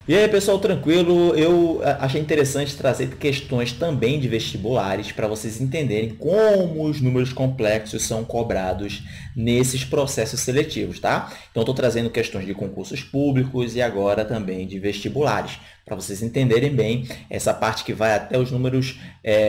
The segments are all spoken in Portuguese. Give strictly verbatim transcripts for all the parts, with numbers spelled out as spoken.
E aí, pessoal, tranquilo? Eu ah, achei interessante trazer questões também de vestibulares para vocês entenderem como os números complexos são cobrados nesses processos seletivos, tá? Então, estou trazendo questões de concursos públicos e agora também de vestibulares, para vocês entenderem bem essa parte que vai até os números,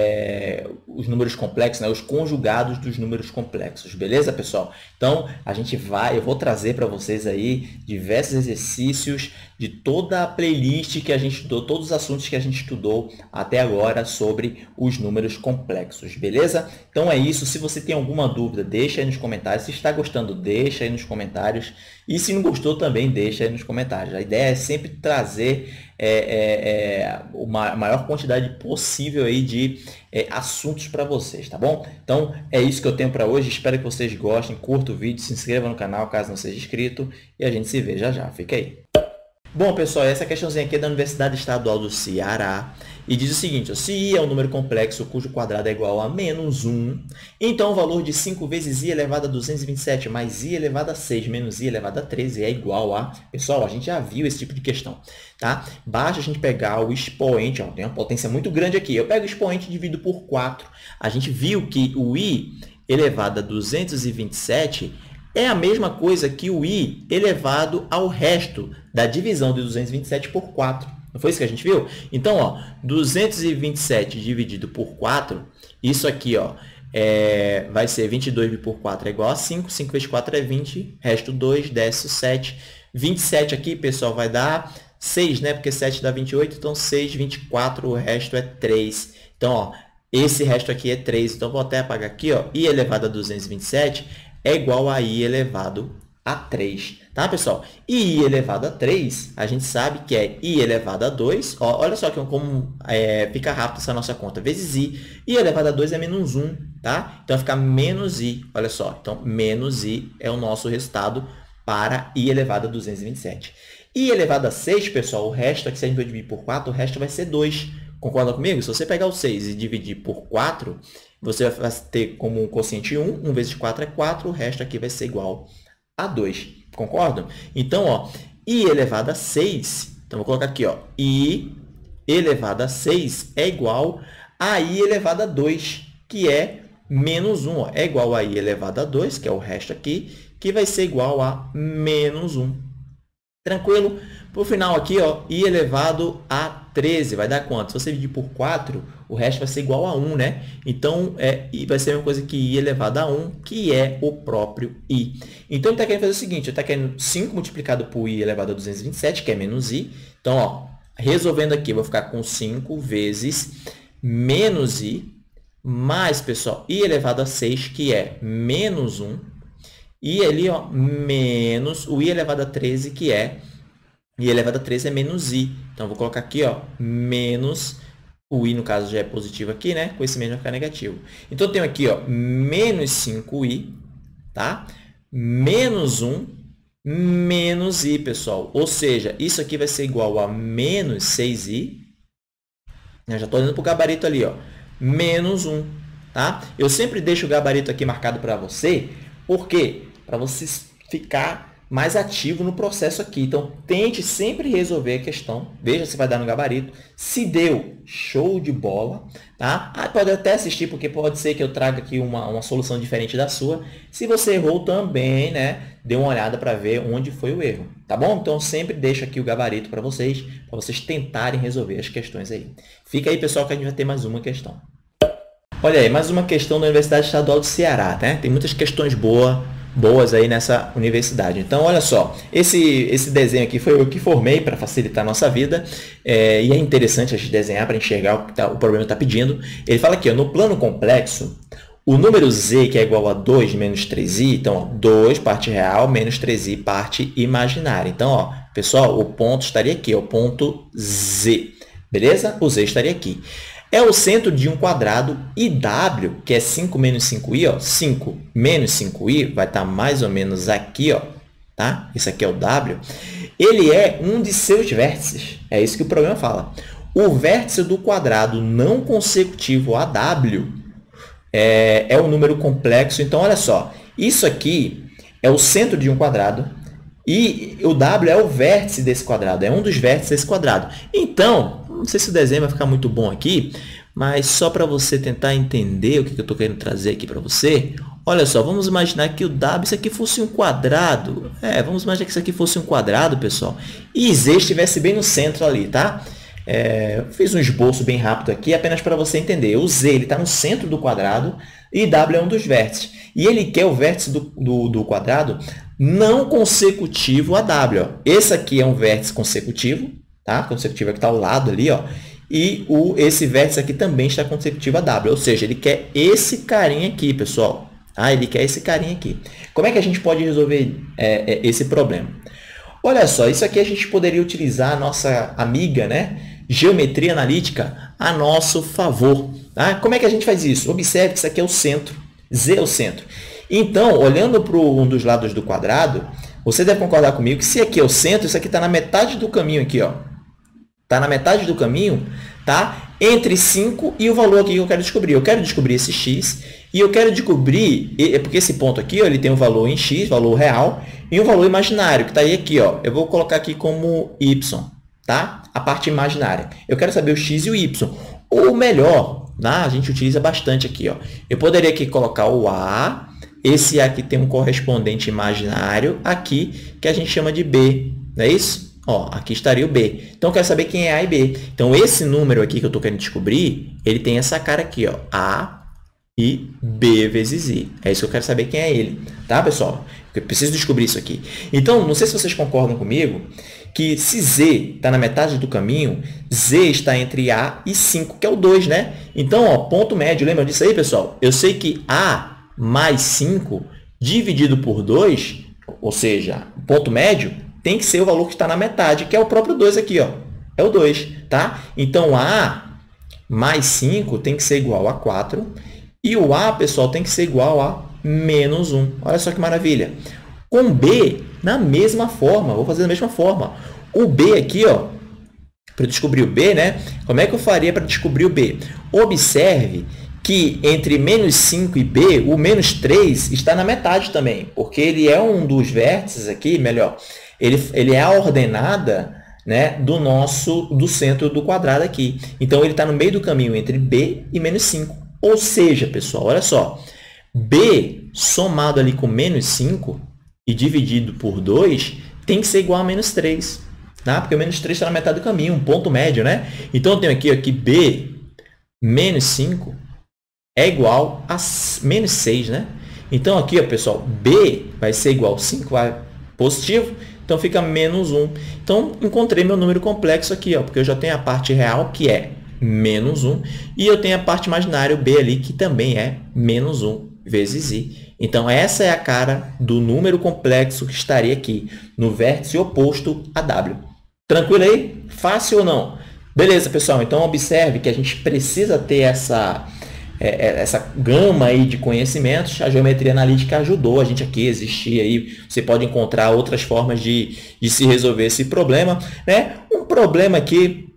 é, os números complexos, né? Os conjugados dos números complexos, beleza, pessoal? Então, a gente vai, eu vou trazer para vocês aí diversos exercícios de toda a playlist que a gente estudou, todos os assuntos que a gente estudou até agora sobre os números complexos, beleza? Então é isso. Se você tem alguma dúvida, deixa aí nos comentários. Se está gostando, deixa aí nos comentários. E se não gostou, também deixa aí nos comentários. A ideia é sempre trazer é, é, é, uma maior quantidade possível aí de é, assuntos para vocês, tá bom? Então é isso que eu tenho para hoje. Espero que vocês gostem. Curta o vídeo, se inscreva no canal caso não seja inscrito. E a gente se vê já já. Fica aí. Bom, pessoal, essa questãozinha aqui é da Universidade Estadual do Ceará e diz o seguinte, ó, se i é um número complexo cujo quadrado é igual a menos um, então o valor de cinco vezes i elevado a duzentos e vinte e sete mais i elevado a seis menos i elevado a treze é igual a... Pessoal, a gente já viu esse tipo de questão, tá? Basta a gente pegar o expoente, ó, tem uma potência muito grande aqui. Eu pego o expoente e divido por quatro. A gente viu que o i elevado a duzentos e vinte e sete é a mesma coisa que o i elevado ao resto da divisão de duzentos e vinte e sete por quatro. Não foi isso que a gente viu? Então, ó, duzentos e vinte e sete dividido por quatro, isso aqui ó, é, vai ser vinte e dois por quatro é igual a cinco. cinco vezes quatro é vinte, resto dois, desce o sete. vinte e sete aqui, pessoal, vai dar seis, né? Porque sete dá vinte e oito, então seis, vinte e quatro, o resto é três. Então, ó, esse resto aqui é três. Então, vou até apagar aqui, ó, i elevado a duzentos e vinte e sete é igual a i elevado a três, tá, pessoal? E i elevado a três, a gente sabe que é i elevado a dois. Ó, olha só que como é, fica rápido essa nossa conta. Vezes i. i elevado a dois é menos um, tá? Então, vai ficar menos i. Olha só. Então, menos i é o nosso resultado para i elevado a duzentos e vinte e sete. i elevado a seis, pessoal, o resto aqui, se a gente vai dividir por quatro, o resto vai ser dois. Concorda comigo? Se você pegar o seis e dividir por quatro, você vai ter como um quociente um. um vezes quatro é quatro, o resto aqui vai ser igual a dois. Concordam? Então, ó, i elevado a seis, então vou colocar aqui, ó, i elevado a seis é igual a i elevado a dois, que é menos um. Ó, é igual a i elevado a dois, que é o resto aqui, que vai ser igual a menos um. Tranquilo? Por final aqui, ó, i elevado a treze vai dar quanto? Se você dividir por quatro, o resto vai ser igual a um, né? Então, é, vai ser a mesma coisa que i elevado a um, que é o próprio i. Então, ele está querendo fazer o seguinte, ele está querendo cinco multiplicado por i elevado a duzentos e vinte e sete, que é menos i. Então, ó, resolvendo aqui, eu vou ficar com cinco vezes menos i, mais, pessoal, i elevado a seis, que é menos um. E ali, ó, menos o i elevado a treze, que é i elevado a treze é menos i. Então, vou colocar aqui, ó, menos, o i, no caso, já é positivo aqui, né? Com esse menos vai ficar negativo. Então, eu tenho aqui, ó, menos cinco i, tá? Menos um, menos i, pessoal. Ou seja, isso aqui vai ser igual a menos seis i. Eu já estou olhando para o gabarito ali, ó, menos um, tá? Eu sempre deixo o gabarito aqui marcado para você, por quê? Para você ficar mais ativo no processo aqui. Então, tente sempre resolver a questão. Veja se vai dar no gabarito. Se deu, show de bola. Tá? Ah, pode até assistir, porque pode ser que eu traga aqui uma, uma solução diferente da sua. Se você errou também, né, dê uma olhada para ver onde foi o erro. Tá bom? Então, sempre deixo aqui o gabarito para vocês, para vocês tentarem resolver as questões aí. Fica aí, pessoal, que a gente vai ter mais uma questão. Olha aí, mais uma questão da Universidade Estadual do Ceará, né? Tem muitas questões boas. boas aí nessa universidade. Então, olha só, esse, esse desenho aqui foi eu que formei para facilitar a nossa vida, é, e é interessante a gente desenhar para enxergar o que tá, o problema está pedindo. Ele fala aqui, ó, no plano complexo, o número z, que é igual a dois menos três i, então, ó, dois, parte real, menos três i, parte imaginária. Então, ó, pessoal, o ponto estaria aqui, ó, o ponto z, beleza? O z estaria aqui. É o centro de um quadrado I W, que é cinco menos cinco i, ó, cinco menos cinco i, vai estar mais ou menos aqui, ó, tá? Isso aqui é o W. Ele é um de seus vértices, é isso que o problema fala. O vértice do quadrado não consecutivo a W é, é um número complexo. Então, olha só, isso aqui é o centro de um quadrado. E o W é o vértice desse quadrado, é um dos vértices desse quadrado. Então, não sei se o desenho vai ficar muito bom aqui, mas só para você tentar entender o que eu estou querendo trazer aqui para você, olha só, vamos imaginar que o W, isso aqui fosse um quadrado. É, vamos imaginar que isso aqui fosse um quadrado, pessoal, e Z estivesse bem no centro ali, tá? É, eu fiz um esboço bem rápido aqui, apenas para você entender. O Z está no centro do quadrado e W é um dos vértices. E ele quer o vértice do, do, do quadrado não consecutivo a W. Ó. Esse aqui é um vértice consecutivo, tá? Consecutivo é que está ao lado ali, ó. E o, esse vértice aqui também está consecutivo a W. Ou seja, ele quer esse carinha aqui, pessoal. Ah, ele quer esse carinha aqui. Como é que a gente pode resolver é, é, esse problema? Olha só, isso aqui a gente poderia utilizar a nossa amiga, né? Geometria analítica a nosso favor. Tá? Como é que a gente faz isso? Observe que isso aqui é o centro. Z é o centro. Então, olhando para um dos lados do quadrado, você deve concordar comigo que se aqui é o centro, isso aqui está na metade do caminho aqui, ó. Está na metade do caminho, tá? Entre cinco e o valor aqui que eu quero descobrir. Eu quero descobrir esse x e eu quero descobrir, é porque esse ponto aqui, ó, ele tem um valor em x, valor real, e um valor imaginário, que está aí aqui, ó. Eu vou colocar aqui como y, tá? A parte imaginária. Eu quero saber o x e o y. Ou melhor, tá? A gente utiliza bastante aqui, ó. Eu poderia aqui colocar o a, esse aqui tem um correspondente imaginário aqui, que a gente chama de b, não é isso? Ó, aqui estaria o b. Então, eu quero saber quem é a e b. Então, esse número aqui que eu estou querendo descobrir, ele tem essa cara aqui, ó, a e b vezes i. É isso que eu quero saber quem é ele, tá, pessoal? Eu preciso descobrir isso aqui. Então, não sei se vocês concordam comigo, que se Z está na metade do caminho, Z está entre A e cinco, que é o dois, né? Então, ó, ponto médio, lembra disso aí, pessoal? Eu sei que A mais cinco dividido por dois, ou seja, ponto médio, tem que ser o valor que está na metade, que é o próprio dois aqui, ó. É o dois, tá? Então, A mais cinco tem que ser igual a quatro e o A, pessoal, tem que ser igual a menos um. Olha só que maravilha. Com B, na mesma forma, vou fazer da mesma forma. O B aqui, ó, para descobrir o B, né? Como é que eu faria para descobrir o B? Observe que entre menos cinco e B, o menos três está na metade também, porque ele é um dos vértices aqui, melhor, ele, ele é a ordenada, né, do nosso, do centro do quadrado aqui. Então, ele está no meio do caminho entre B e menos cinco. Ou seja, pessoal, olha só, B somado ali com menos cinco e dividido por dois tem que ser igual a menos três, tá? Porque o menos três está na metade do caminho, um ponto médio, né? Então, eu tenho aqui, aqui B menos cinco é igual a menos seis, né? Então, aqui, ó, pessoal, B vai ser igual a cinco, vai positivo, então fica menos um. Então, encontrei meu número complexo aqui, ó, porque eu já tenho a parte real, que é menos um, e eu tenho a parte imaginária, o B ali, que também é menos um vezes i. Então, essa é a cara do número complexo que estaria aqui, no vértice oposto a W. Tranquilo aí? Fácil ou não? Beleza, pessoal. Então, observe que a gente precisa ter essa, é, essa gama aí de conhecimentos. A geometria analítica ajudou a gente aqui a existir. Aí. Você pode encontrar outras formas de, de se resolver esse problema, né? Um problema aqui,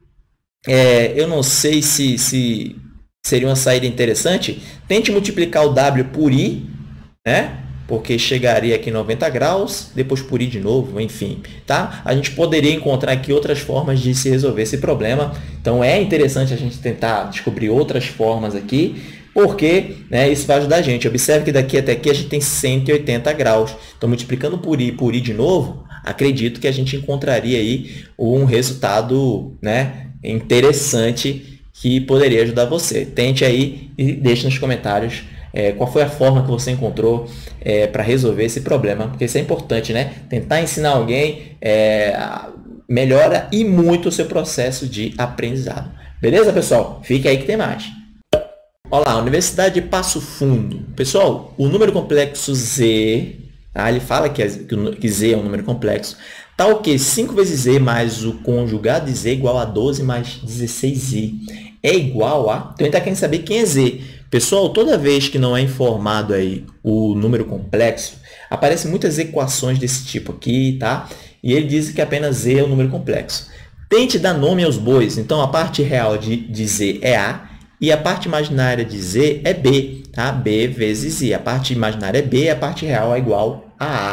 é, eu não sei se, se seria uma saída interessante. Tente multiplicar o W por I, né? Porque chegaria aqui em noventa graus, depois por i de novo, enfim, tá? A gente poderia encontrar aqui outras formas de se resolver esse problema. Então, é interessante a gente tentar descobrir outras formas aqui, porque, né, isso vai ajudar a gente. Observe que daqui até aqui a gente tem cento e oitenta graus. Então, multiplicando por i por i de novo, acredito que a gente encontraria aí um resultado, né, interessante que poderia ajudar você. Tente aí e deixe nos comentários É, qual foi a forma que você encontrou é, para resolver esse problema, porque isso é importante, né? Tentar ensinar alguém é, melhora e muito o seu processo de aprendizado. Beleza, pessoal? Fique aí que tem mais. Olá, Universidade de Passo Fundo. Pessoal, o número complexo Z, tá? Ele fala que, é, que Z é um número complexo, tá o quê? cinco vezes Z mais o conjugado de Z é igual a doze mais dezesseis i. É igual a... Então, ele está querendo saber quem é Z. Pessoal, toda vez que não é informado aí o número complexo, aparecem muitas equações desse tipo aqui, tá? E ele diz que apenas Z é o número complexo. Tente dar nome aos bois. Então, a parte real de, de Z é A e a parte imaginária de Z é B, tá? B vezes I. A parte imaginária é B e a parte real é igual a A,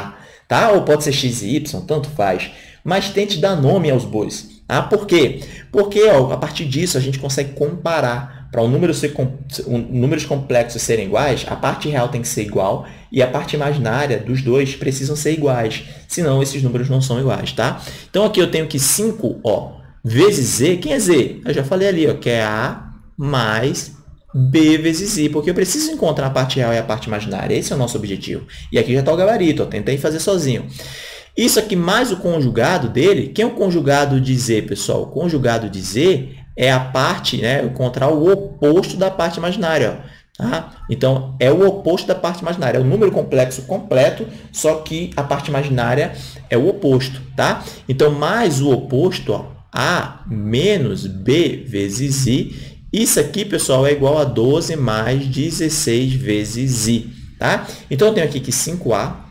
tá? Ou pode ser x e y, tanto faz. Mas tente dar nome aos bois. Tá? Por quê? Porque ó, a partir disso a gente consegue comparar. Para um número ser, um, números complexos serem iguais, a parte real tem que ser igual e a parte imaginária dos dois precisam ser iguais. Senão, esses números não são iguais. Tá? Então, aqui eu tenho que cinco ó, vezes z. Quem é z? Eu já falei ali, ó, que é a mais b vezes i, porque eu preciso encontrar a parte real e a parte imaginária. Esse é o nosso objetivo. E aqui já está o gabarito. Ó, tentei fazer sozinho. Isso aqui mais o conjugado dele. Quem é o conjugado de z, pessoal? O conjugado de z é a parte, né, encontrar o oposto da parte imaginária. Ó, tá? Então, é o oposto da parte imaginária. É o número complexo completo, só que a parte imaginária é o oposto. Tá? Então, mais o oposto, ó, a menos b vezes i. Isso aqui, pessoal, é igual a doze mais dezesseis vezes i. Tá? Então, eu tenho aqui que cinco a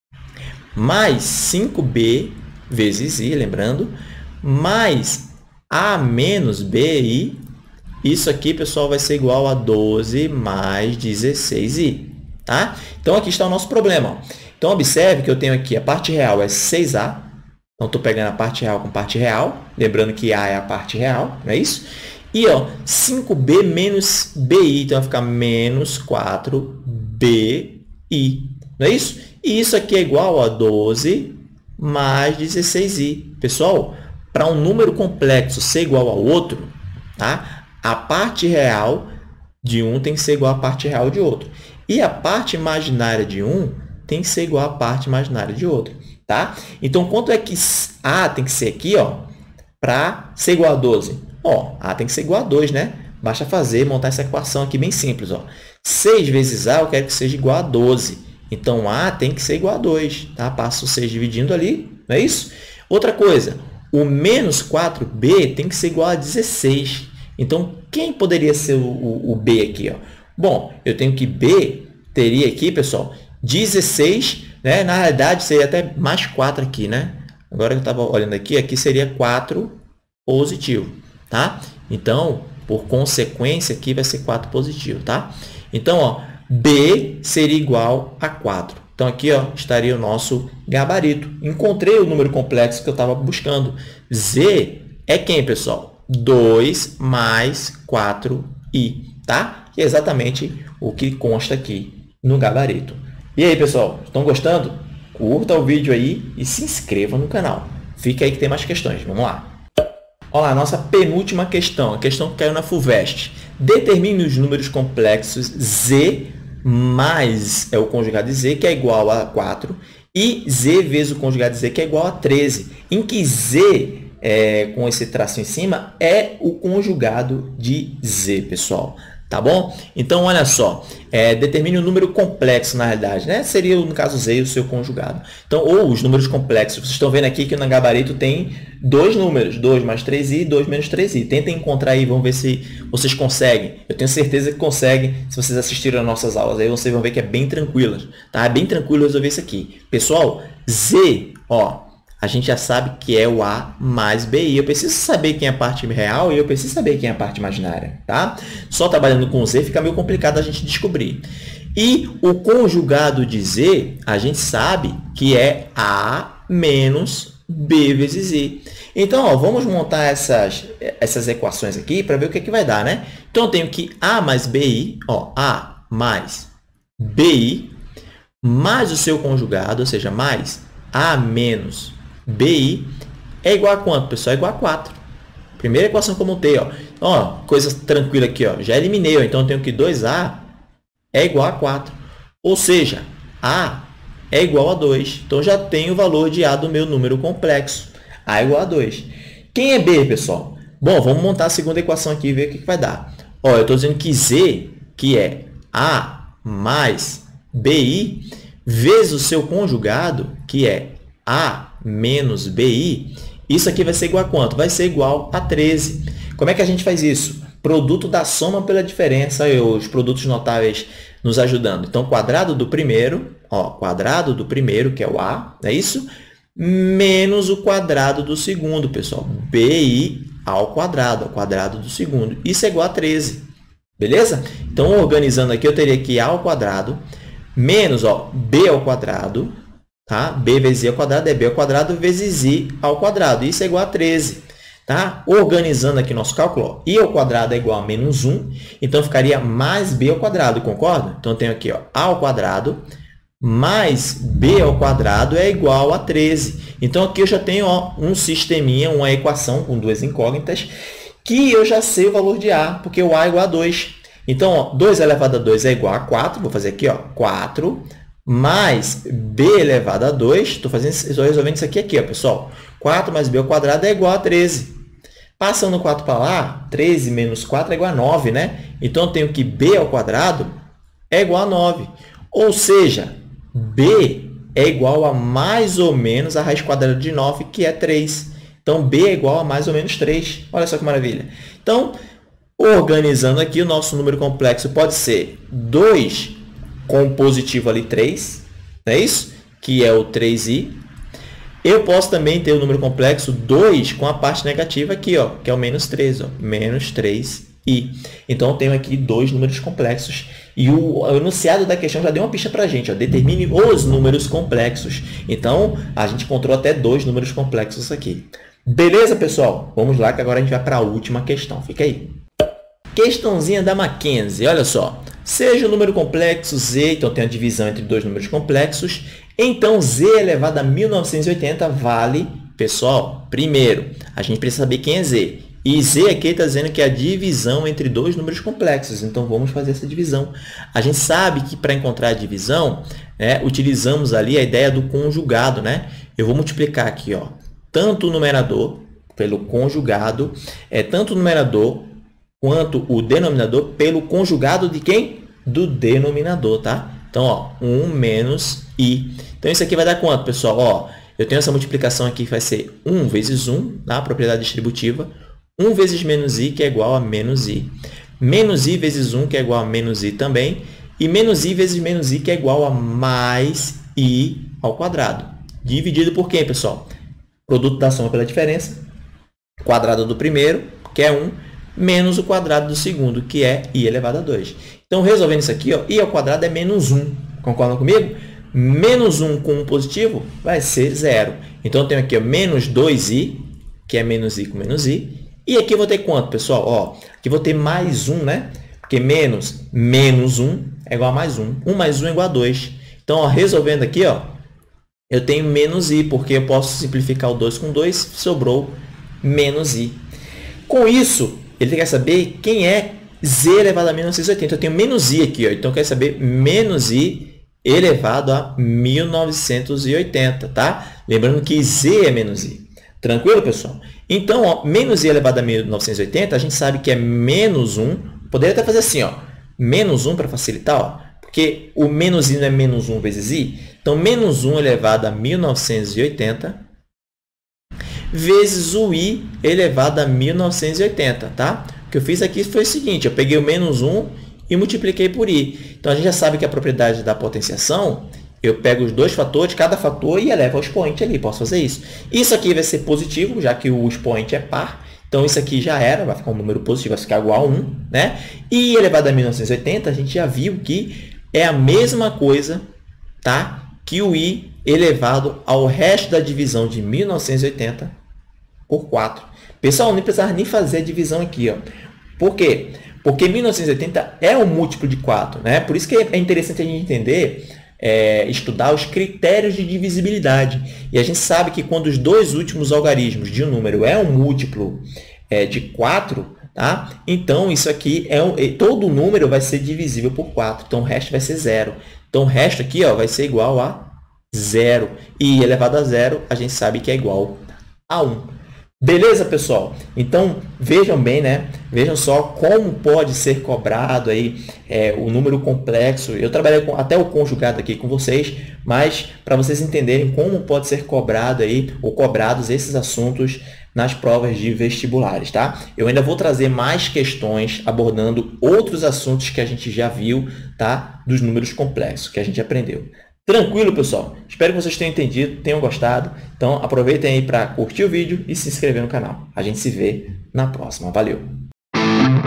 mais cinco b vezes i, lembrando, mais a menos bi, isso aqui, pessoal, vai ser igual a doze mais dezesseis i. Tá? Então, aqui está o nosso problema. Ó. Então, observe que eu tenho aqui a parte real é seis a. Então, estou pegando a parte real com parte real. Lembrando que a é a parte real, não é isso? E ó, cinco b menos bi, então vai ficar menos quatro bi. Não é isso? E isso aqui é igual a doze mais dezesseis i. Pessoal, para um número complexo ser igual ao outro, tá? A parte real de um tem que ser igual à parte real de outro. E a parte imaginária de um tem que ser igual à parte imaginária de outro. Tá? Então, quanto é que a tem que ser aqui para ser igual a doze? Ó, a tem que ser igual a dois, né? Basta fazer, montar essa equação aqui bem simples. Ó. seis vezes a eu quero que seja igual a doze. Então, a tem que ser igual a dois. Tá? Passo o seis dividindo ali, não é isso? Outra coisa. O menos quatro b tem que ser igual a dezesseis. Então, quem poderia ser o, o, o b aqui? Ó? Bom, eu tenho que b teria aqui, pessoal, dezesseis, né? Na realidade, seria até mais quatro aqui, né? Agora que eu estava olhando aqui, aqui seria quatro positivo, tá? Então, por consequência, aqui vai ser quatro positivo, tá? Então, ó, b seria igual a quatro. Então, aqui ó, estaria o nosso gabarito. Encontrei o número complexo que eu estava buscando. Z é quem, pessoal? dois mais quatro i, tá? Que é exatamente o que consta aqui no gabarito. E aí, pessoal, estão gostando? Curta o vídeo aí e se inscreva no canal. Fica aí que tem mais questões. Vamos lá. Olha lá, nossa penúltima questão. A questão que caiu na FUVEST. Determine os números complexos z mais é o conjugado de z, que é igual a quatro, e z vezes o conjugado de z, que é igual a treze, em que z, é, com esse traço em cima, é o conjugado de z, pessoal. Tá bom? Então, olha só, é, determine o número complexo, na realidade, né? Seria, no caso, z, o seu conjugado. Então, ou os números complexos. Vocês estão vendo aqui que no gabarito tem dois números, dois mais três i e dois menos três i. Tentem encontrar aí, vamos ver se vocês conseguem. Eu tenho certeza que conseguem. Se vocês assistiram às nossas aulas aí, vocês vão ver que é bem tranquilo. Tá? É bem tranquilo resolver isso aqui. Pessoal, z, ó, a gente já sabe que é o a mais bi. Eu preciso saber quem é a parte real e eu preciso saber quem é a parte imaginária. Tá? Só trabalhando com z fica meio complicado a gente descobrir. E o conjugado de z, a gente sabe que é a menos b vezes i. Então, ó, vamos montar essas, essas equações aqui para ver o que, é que vai dar. Né? Então, eu tenho que a mais bi, ó, a mais bi, mais o seu conjugado, ou seja, mais a menos bi, é igual a quanto, pessoal? É igual a quatro. Primeira equação que eu montei, ó. Ó, coisa tranquila aqui, ó. Já eliminei, ó. Então, eu tenho que dois a é igual a quatro. Ou seja, a é igual a dois. Então, já tenho o valor de a do meu número complexo. A é igual a dois. Quem é b, pessoal? Bom, vamos montar a segunda equação aqui e ver o que, que vai dar. Ó, eu estou dizendo que z, que é a mais bi, vezes o seu conjugado, que é a menos bi, isso aqui vai ser igual a quanto? Vai ser igual a treze. Como é que a gente faz isso? Produto da soma pela diferença, e os produtos notáveis nos ajudando. Então, quadrado do primeiro, ó, quadrado do primeiro, que é o a, não é isso? Menos o quadrado do segundo, pessoal. bi ao quadrado, ao quadrado do segundo. Isso é igual a treze. Beleza? Então, organizando aqui, eu teria que a ao quadrado menos ó, b ao quadrado, tá? B vezes I ao quadrado é B ao quadrado vezes I ao quadrado. Isso é igual a treze. Tá? Organizando aqui nosso cálculo, ó, I ao quadrado é igual a menos um, então ficaria mais B ao quadrado, concorda? Então, eu tenho aqui ó, A ao quadrado mais B ao quadrado é igual a treze. Então, aqui eu já tenho ó, um sisteminha, uma equação com duas incógnitas, que eu já sei o valor de A, porque o A é igual a dois. Então, ó, dois elevado a dois é igual a quatro, vou fazer aqui ó, quatro, mais B elevado a dois, estou fazendo, estou resolvendo isso aqui, aqui ó, pessoal. quatro mais B ao quadrado é igual a treze. Passando quatro para lá, treze menos quatro é igual a nove, né? Então, eu tenho que B ao quadrado é igual a nove. Ou seja, B é igual a mais ou menos a raiz quadrada de nove, que é três. Então, B é igual a mais ou menos três. Olha só que maravilha. Então, organizando aqui, o nosso número complexo pode ser dois com o positivo ali três, não é isso? Que é o três i. Eu posso também ter o número complexo dois com a parte negativa aqui, ó, que é o menos três, ó, menos três i. Então, eu tenho aqui dois números complexos. E o, o enunciado da questão já deu uma pista para a gente. Ó, determine os números complexos. Então, a gente encontrou até dois números complexos aqui. Beleza, pessoal? Vamos lá, que agora a gente vai para a última questão. Fica aí. Questãozinha da Mackenzie. Olha só. Seja o número complexo z, então tem a divisão entre dois números complexos, então z elevado a mil novecentos e oitenta vale, pessoal, primeiro, a gente precisa saber quem é z. E z aqui está dizendo que é a divisão entre dois números complexos, então vamos fazer essa divisão. A gente sabe que para encontrar a divisão, né, utilizamos ali a ideia do conjugado, né? Eu vou multiplicar aqui, ó, tanto o numerador pelo conjugado, é tanto o numerador quanto o denominador pelo conjugado de quem? Do denominador, tá? Então, ó, um menos i. Então, isso aqui vai dar quanto, pessoal? Ó, eu tenho essa multiplicação aqui que vai ser um vezes um, tá? Propriedade distributiva. um vezes menos i, que é igual a menos i. Menos i vezes um, que é igual a menos i também. E menos i vezes menos i, que é igual a mais i ao quadrado. Dividido por quem, pessoal? Produto da soma pela diferença. Quadrado do primeiro, que é um, menos o quadrado do segundo, que é i elevado a dois. Então, resolvendo isso aqui, ó, i ao quadrado é menos um. Concordam comigo? Menos um com um positivo vai ser zero. Então, eu tenho aqui ó, menos dois i, que é menos i com menos i. E aqui eu vou ter quanto, pessoal? Ó, aqui eu vou ter mais um, né? Porque menos menos um é igual a mais um. um mais um é igual a dois. Então, ó, resolvendo aqui, ó, eu tenho menos i, porque eu posso simplificar o dois com dois, sobrou menos i. Com isso, ele quer saber quem é z elevado a mil novecentos e oitenta. Eu tenho menos i aqui, ó. Então, eu quero saber menos i elevado a mil novecentos e oitenta, tá? Lembrando que z é menos i. Tranquilo, pessoal? Então, ó, menos i elevado a mil novecentos e oitenta, a gente sabe que é menos um. Poderia até fazer assim, ó, menos um para facilitar, ó, porque o menos i não é menos um vezes i. Então, menos um elevado a mil novecentos e oitenta vezes o i elevado a mil novecentos e oitenta, tá? O que eu fiz aqui foi o seguinte, eu peguei o menos um e multipliquei por i. Então, a gente já sabe que a propriedade da potenciação, eu pego os dois fatores, cada fator, e elevo ao expoente ali. Posso fazer isso. Isso aqui vai ser positivo, já que o expoente é par. Então, isso aqui já era, vai ficar um número positivo, vai ficar igual a um, né? E elevado a mil novecentos e oitenta, a gente já viu que é a mesma coisa, tá? Que o i elevado ao resto da divisão de mil novecentos e oitenta por quatro. Pessoal, nem precisava nem fazer a divisão aqui, ó. Por quê? Porque mil novecentos e oitenta é um múltiplo de quatro, né? Por isso que é interessante a gente entender, é, estudar os critérios de divisibilidade. E a gente sabe que quando os dois últimos algarismos de um número é um múltiplo é, de quatro, tá? Então, isso aqui, é um, todo número vai ser divisível por quatro. Então, o resto vai ser zero. Então, o resto aqui ó, vai ser igual a zero. E elevado a zero, a gente sabe que é igual a um. Beleza, pessoal? Então, vejam bem, né? Vejam só como pode ser cobrado aí, é, o número complexo. Eu trabalhei com, até o conjugado aqui com vocês, mas para vocês entenderem como pode ser cobrado aí, ou cobrados esses assuntos nas provas de vestibulares, tá? Eu ainda vou trazer mais questões abordando outros assuntos que a gente já viu, tá? Dos números complexos que a gente aprendeu. Tranquilo, pessoal? Espero que vocês tenham entendido, tenham gostado. Então, aproveitem aí para curtir o vídeo e se inscrever no canal. A gente se vê na próxima. Valeu!